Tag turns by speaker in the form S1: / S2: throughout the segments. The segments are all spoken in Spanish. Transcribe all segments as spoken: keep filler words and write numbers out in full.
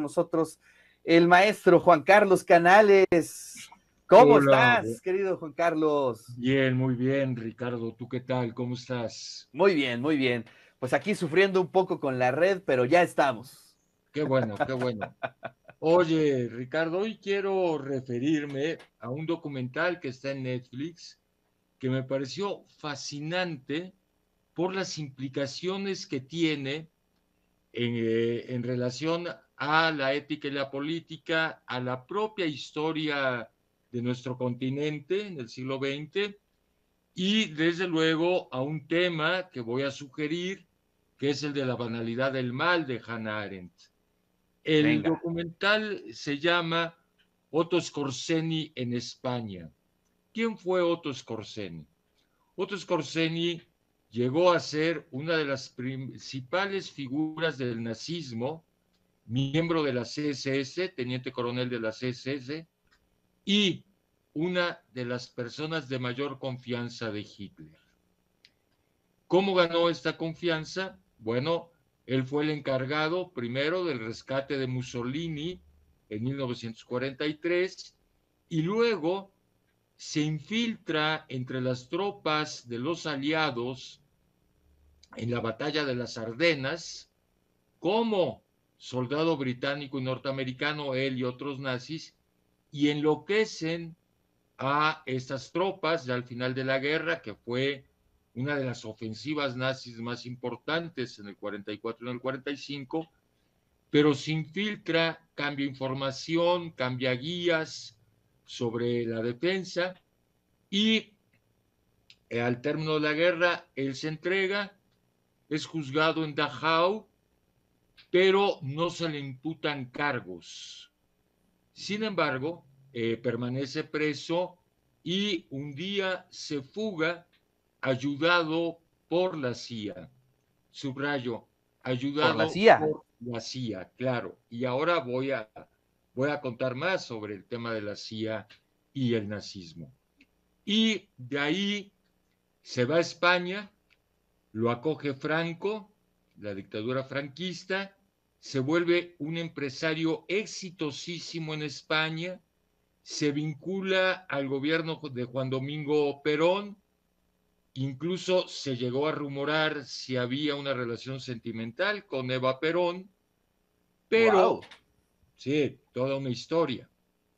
S1: nosotros el maestro Juan Carlos Canales. ¿Cómo
S2: Hola,
S1: estás, querido Juan Carlos?
S2: bien, muy bien, Ricardo. ¿Tú qué tal? ¿Cómo estás?
S1: Muy bien, muy bien. Pues aquí sufriendo un poco con la red, pero ya estamos.
S2: Qué bueno, qué bueno. Oye, Ricardo, hoy quiero referirme a un documental que está en Netflix que me pareció fascinante por las implicaciones que tiene en, eh, en relación a la ética y la política, a la propia historia de nuestro continente en el siglo veinte y desde luego a un tema que voy a sugerir, que es el de la banalidad del mal de Hannah Arendt. El
S1: Venga.
S2: documental se llama Otto Skorzeny en España. ¿Quién fue Otto Skorzeny? Otto Skorzeny llegó a ser una de las principales figuras del nazismo, miembro de la C S S, teniente coronel de la C S S, y una de las personas de mayor confianza de Hitler. ¿Cómo ganó esta confianza? Bueno, él fue el encargado primero del rescate de Mussolini en mil novecientos cuarenta y tres y luego se infiltra entre las tropas de los aliados en la batalla de las Ardenas como soldado británico y norteamericano, él y otros nazis, y enloquecen a estas tropas ya al final de la guerra, que fue una de las ofensivas nazis más importantes en el cuarenta y cuatro y en el cuarenta y cinco, pero se infiltra, cambia información, cambia guías sobre la defensa y eh, al término de la guerra él se entrega, es juzgado en Dachau, pero no se le imputan cargos. Sin embargo, eh, permanece preso y un día se fuga ayudado por la C I A. Subrayo,
S1: Por la
S2: ayudado
S1: C I A.
S2: por la C I A, claro. Y ahora voy a, voy a contar más sobre el tema de la C I A y el nazismo. Y de ahí se va a España, lo acoge Franco, la dictadura franquista, se vuelve un empresario exitosísimo en España, se vincula al gobierno de Juan Domingo Perón, incluso se llegó a rumorar si había una relación sentimental con Eva Perón, pero,
S1: Wow.
S2: sí, toda una historia.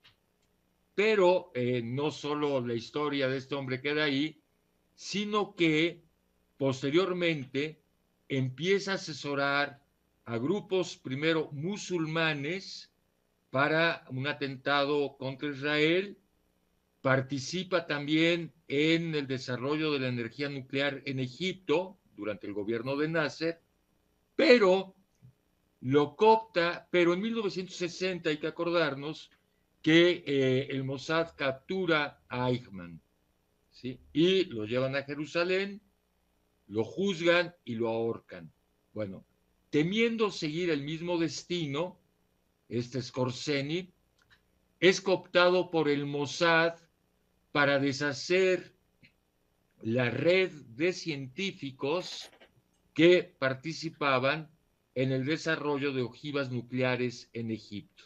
S2: Pero eh, no solo la historia de este hombre queda ahí, sino que posteriormente empieza a asesorar a grupos primero musulmanes para un atentado contra Israel, participa también en el desarrollo de la energía nuclear en Egipto durante el gobierno de Nasser, pero lo coopta, pero en mil novecientos sesenta hay que acordarnos que eh, el Mossad captura a Eichmann, ¿sí? Y lo llevan a Jerusalén, lo juzgan y lo ahorcan. Bueno, temiendo seguir el mismo destino, este Skorzeny es cooptado por el Mossad para deshacer la red de científicos que participaban en el desarrollo de ojivas nucleares en Egipto.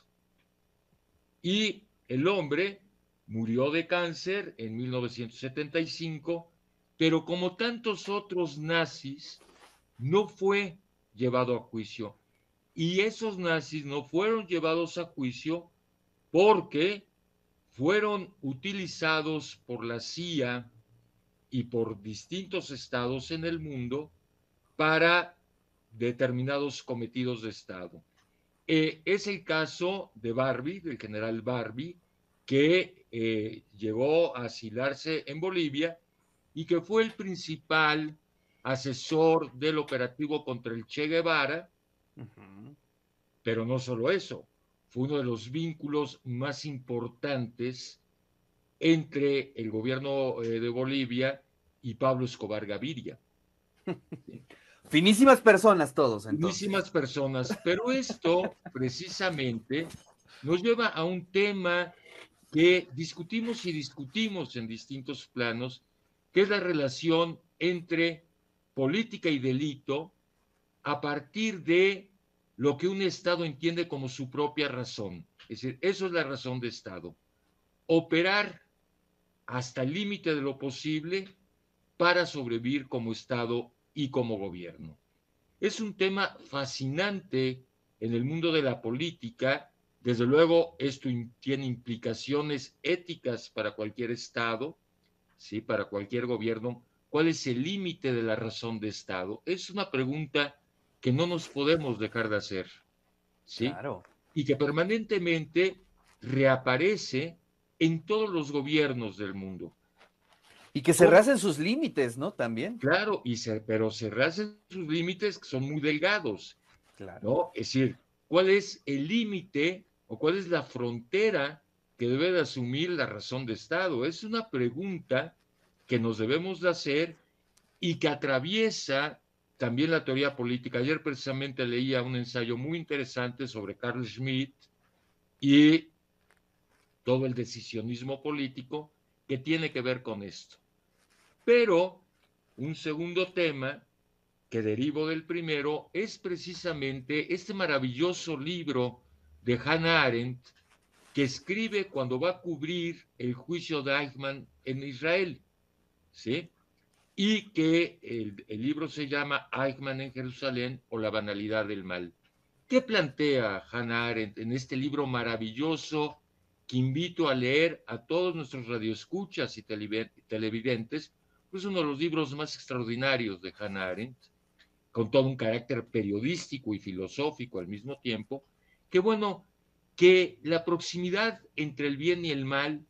S2: Y el hombre murió de cáncer en mil novecientos setenta y cinco, pero como tantos otros nazis, no fue llevado a juicio. Y esos nazis no fueron llevados a juicio porque fueron utilizados por la C I A y por distintos estados en el mundo para determinados cometidos de Estado. Eh, es el caso de Barbie, del general Barbie, que eh, llegó a asilarse en Bolivia y que fue el principal asesor del operativo contra el Che Guevara,
S1: Uh-huh.
S2: pero no solo eso, fue uno de los vínculos más importantes entre el gobierno eh, de Bolivia y Pablo Escobar Gaviria.
S1: Finísimas personas todos, entonces.
S2: Buenísimas personas, pero esto precisamente nos lleva a un tema que discutimos y discutimos en distintos planos, que es la relación entre política y delito a partir de lo que un Estado entiende como su propia razón. Es decir, eso es la razón de Estado. Operar hasta el límite de lo posible para sobrevivir como Estado y como gobierno. Es un tema fascinante en el mundo de la política. Desde luego, esto tiene implicaciones éticas para cualquier Estado, ¿sí? Para cualquier gobierno. ¿Cuál es el límite de la razón de Estado? Es una pregunta que no nos podemos dejar de hacer, ¿sí?
S1: Claro.
S2: Y que permanentemente reaparece en todos los gobiernos del mundo.
S1: Y que se
S2: ¿Cómo?
S1: rasen sus límites, ¿no? También.
S2: Claro, y se, pero cerrarse sus límites que son muy delgados,
S1: Claro.
S2: ¿no? Es decir, ¿cuál es el límite o cuál es la frontera que debe de asumir la razón de Estado? Es una pregunta que nos debemos de hacer y que atraviesa también la teoría política. Ayer precisamente leía un ensayo muy interesante sobre Carl Schmitt y todo el decisionismo político que tiene que ver con esto. Pero un segundo tema que derivo del primero es precisamente este maravilloso libro de Hannah Arendt que escribe cuando va a cubrir el juicio de Eichmann en Israel, ¿sí? Y que el, el libro se llama Eichmann en Jerusalén o la banalidad del mal. ¿Qué plantea Hannah Arendt en este libro maravilloso que invito a leer a todos nuestros radioescuchas y televidentes? Es uno de los libros más extraordinarios de Hannah Arendt, con todo un carácter periodístico y filosófico al mismo tiempo, que bueno, que la proximidad entre el bien y el mal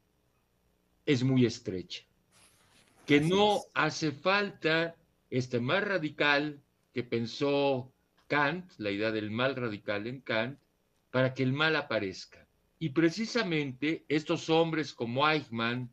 S2: es muy estrecha, que
S1: Así
S2: no
S1: es.
S2: hace falta este mal radical que pensó Kant, la idea del mal radical en Kant, para que el mal aparezca. Y precisamente estos hombres como Eichmann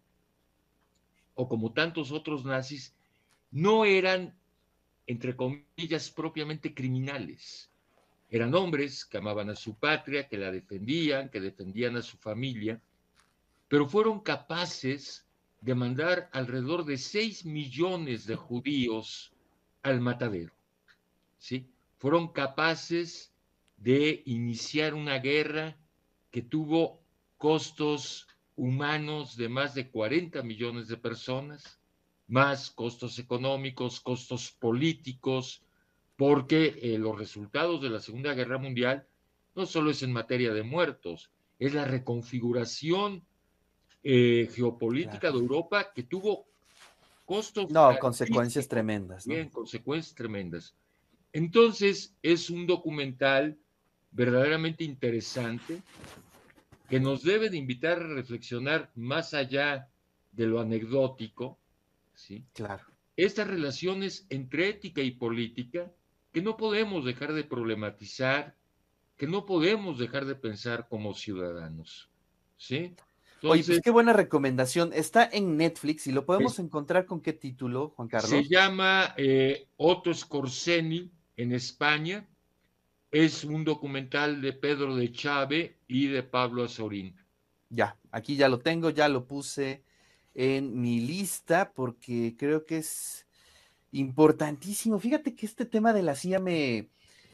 S2: o como tantos otros nazis no eran, entre comillas, propiamente criminales. Eran hombres que amaban a su patria, que la defendían, que defendían a su familia, pero fueron capaces de mandar alrededor de seis millones de judíos al matadero, ¿sí? Fueron capaces de iniciar una guerra que tuvo costos humanos de más de cuarenta millones de personas, más costos económicos, costos políticos, porque eh, los resultados de la Segunda Guerra Mundial no solo es en materia de muertos, es la reconfiguración eh, geopolítica
S1: Claro.
S2: de Europa que tuvo costos
S1: No, consecuencias
S2: altísimos,
S1: tremendas, ¿no?
S2: bien, consecuencias tremendas. Entonces, es un documental verdaderamente interesante que nos debe de invitar a reflexionar más allá de lo anecdótico, ¿sí?
S1: Claro.
S2: Estas relaciones entre ética y política que no podemos dejar de problematizar, que no podemos dejar de pensar como ciudadanos, ¿sí?
S1: Oye, pues
S2: Entonces,
S1: qué buena recomendación. Está en Netflix y lo podemos
S2: es,
S1: encontrar con qué título, Juan
S2: se
S1: Carlos.
S2: llama eh, Otto Skorzeny en España. Es un documental de Pedro de Chávez y de Pablo Azorín.
S1: Ya, aquí ya lo tengo, ya lo puse en mi lista porque creo que es importantísimo. Fíjate que este tema de la C I A me,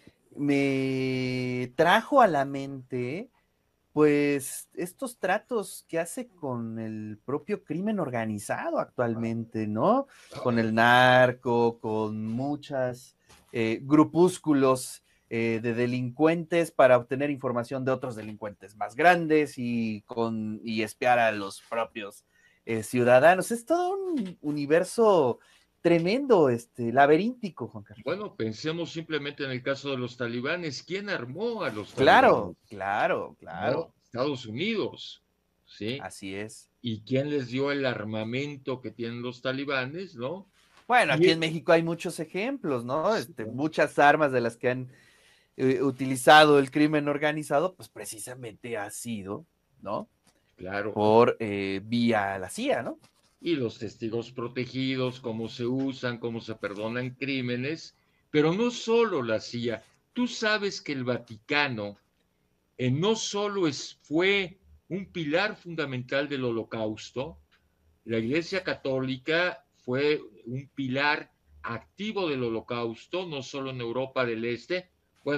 S1: me trajo a la mente, pues, estos tratos que hace con el propio crimen organizado actualmente, ¿no? Con el narco, con muchas eh, grupúsculos eh, de delincuentes para obtener información de otros delincuentes más grandes y, con, y espiar a los propios eh, ciudadanos. Es todo un universo tremendo, este, laberíntico, Juan Carlos.
S2: Bueno, pensemos simplemente en el caso de los talibanes. ¿Quién armó a los talibanes?
S1: Claro, claro,
S2: ¿No?
S1: claro.
S2: Estados Unidos, ¿sí?
S1: Así es.
S2: ¿Y quién les dio el armamento que tienen los talibanes, ¿no?
S1: Bueno,
S2: Y,
S1: aquí en México hay muchos ejemplos, ¿no?
S2: sí,
S1: Este, muchas armas de las que han eh, utilizado el crimen organizado, pues precisamente ha sido, ¿no?
S2: claro.
S1: Por eh, vía la C I A, ¿no?
S2: Y los testigos protegidos, cómo se usan, cómo se perdonan crímenes, pero no solo la C I A. Tú sabes que el Vaticano eh, no solo es, fue un pilar fundamental del Holocausto, la Iglesia Católica fue un pilar activo del Holocausto, no solo en Europa del Este, bueno,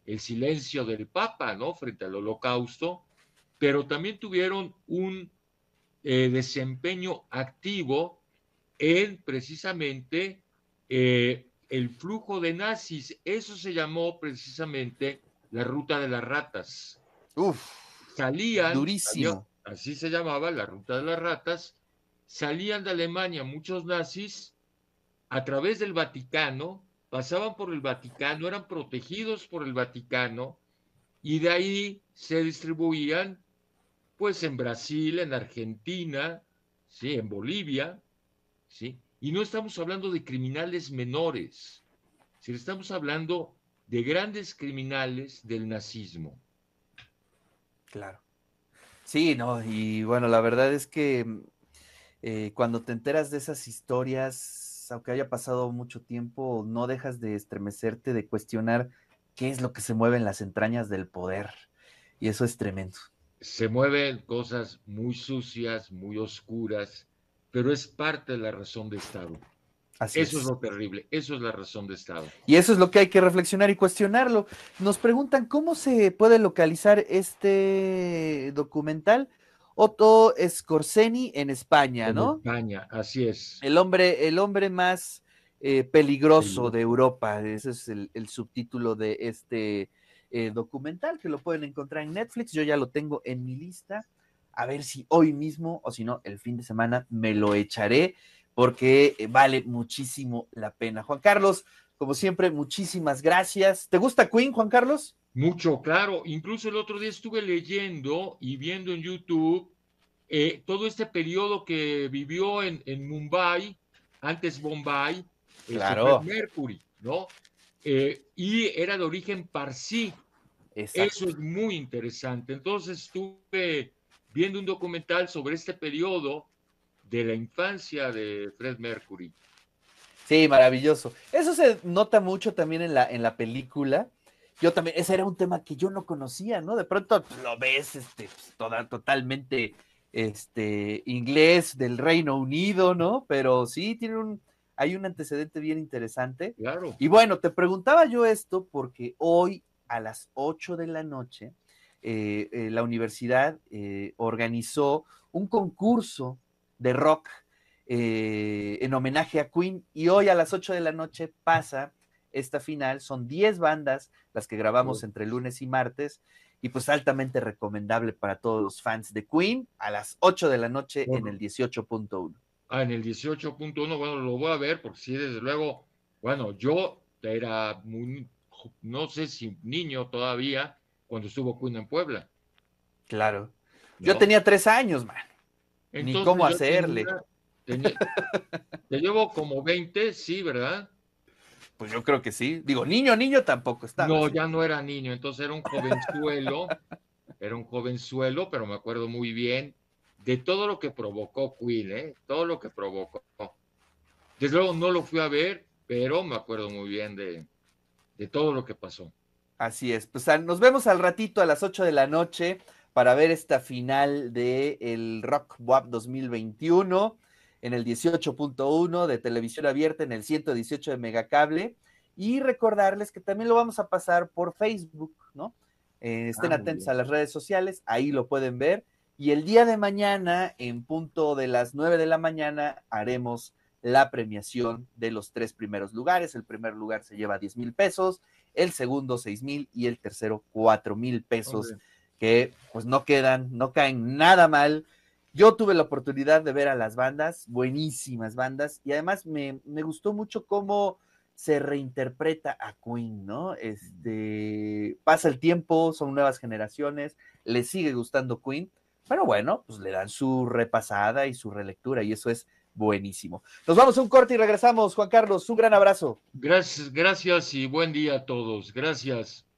S2: el silencio del Papa, ¿no? Frente al Holocausto, pero también tuvieron un eh, desempeño activo en precisamente eh, el flujo de nazis. Eso se llamó precisamente la ruta de las ratas.
S1: Uf,
S2: Salían, salía,
S1: durísimo.
S2: así se llamaba la ruta de las ratas, salían de Alemania muchos nazis a través del Vaticano, pasaban por el Vaticano, eran protegidos por el Vaticano y de ahí se distribuían pues en Brasil, en Argentina, ¿sí? En Bolivia, ¿sí? Y no estamos hablando de criminales menores, sino estamos hablando de grandes criminales del nazismo.
S1: Claro. Sí, no, y bueno, la verdad es que eh, cuando te enteras de esas historias, aunque haya pasado mucho tiempo, no dejas de estremecerte, de cuestionar qué es lo que se mueve en las entrañas del poder. Y eso es tremendo.
S2: Se mueven cosas muy sucias, muy oscuras, pero es parte de la razón de Estado.
S1: Así
S2: Eso es
S1: es.
S2: lo terrible, eso es la razón de Estado.
S1: Y eso es lo que hay que reflexionar y cuestionarlo. Nos preguntan cómo se puede localizar este documental. Otto Scorseni en España,
S2: En
S1: ¿no?
S2: España, así es.
S1: El hombre, el hombre más eh, peligroso de Europa. Ese es el, el subtítulo de este eh, documental que lo pueden encontrar en Netflix. Yo ya lo tengo en mi lista. A ver si hoy mismo o si no, el fin de semana me lo echaré porque vale muchísimo la pena. Juan Carlos, como siempre, muchísimas gracias. ¿Te gusta Queen, Juan Carlos?
S2: Mucho, claro. Incluso el otro día estuve leyendo y viendo en YouTube eh, todo este periodo que vivió en, en Mumbai, antes Bombay, este Fred
S1: Claro,
S2: Mercury, ¿no? Eh, y era de origen parsi. Eso
S1: exacto.
S2: es muy interesante. Entonces estuve viendo un documental sobre este periodo de la infancia de Fred Mercury.
S1: Sí, maravilloso. Eso se nota mucho también en la, en la película. Yo también, ese era un tema que yo no conocía, ¿no? De pronto pues, lo ves este, pues, toda, totalmente este, inglés del Reino Unido, ¿no? Pero sí, tiene un, hay un antecedente bien interesante.
S2: Claro.
S1: Y bueno, te preguntaba yo esto porque hoy a las ocho de la noche eh, eh, la universidad eh, organizó un concurso de rock eh, en homenaje a Queen y hoy a las ocho de la noche pasa esta final, son diez bandas las que grabamos entre lunes y martes y pues altamente recomendable para todos los fans de Queen a las ocho de la noche en el dieciocho punto uno.
S2: Ah, en el dieciocho punto uno, bueno, lo voy a ver porque sí, desde luego, bueno, yo era muy, no sé si niño todavía cuando estuvo Queen en Puebla,
S1: Claro. Yo
S2: ¿no?
S1: tenía tres años, man. Ni
S2: Entonces
S1: cómo
S2: yo tenía,
S1: hacerle.
S2: tenía, te llevo como veinte, sí, ¿verdad?
S1: Pues yo creo que sí. Digo, niño, niño tampoco
S2: No,
S1: estabas, ¿eh?
S2: ya no era niño, entonces era un jovenzuelo, era un jovenzuelo, pero me acuerdo muy bien de todo lo que provocó Queen, ¿eh? Todo lo que provocó. Desde luego no lo fui a ver, pero me acuerdo muy bien de, de todo lo que pasó.
S1: Así es. Pues nos vemos al ratito a las ocho de la noche para ver esta final del de Rock W A P dos mil veintiuno en el dieciocho punto uno de televisión abierta, en el ciento dieciocho de Megacable. Y recordarles que también lo vamos a pasar por Facebook, ¿no? Eh,
S2: Ah,
S1: estén
S2: muy
S1: atentos a
S2: bien.
S1: las redes sociales, ahí lo pueden ver. Y el día de mañana, en punto de las nueve de la mañana, haremos la premiación de los tres primeros lugares. El primer lugar se lleva diez mil pesos, el segundo seis mil y el tercero cuatro mil pesos,
S2: Hombre.
S1: que pues no quedan, no caen nada mal. Yo tuve la oportunidad de ver a las bandas, buenísimas bandas, y además me, me gustó mucho cómo se reinterpreta a Queen, ¿no? Este, pasa el tiempo, son nuevas generaciones, les sigue gustando Queen, pero bueno, pues le dan su repasada y su relectura, y eso es buenísimo. Nos vamos a un corte y regresamos, Juan Carlos, un gran abrazo.
S2: Gracias, gracias y buen día a todos. Gracias.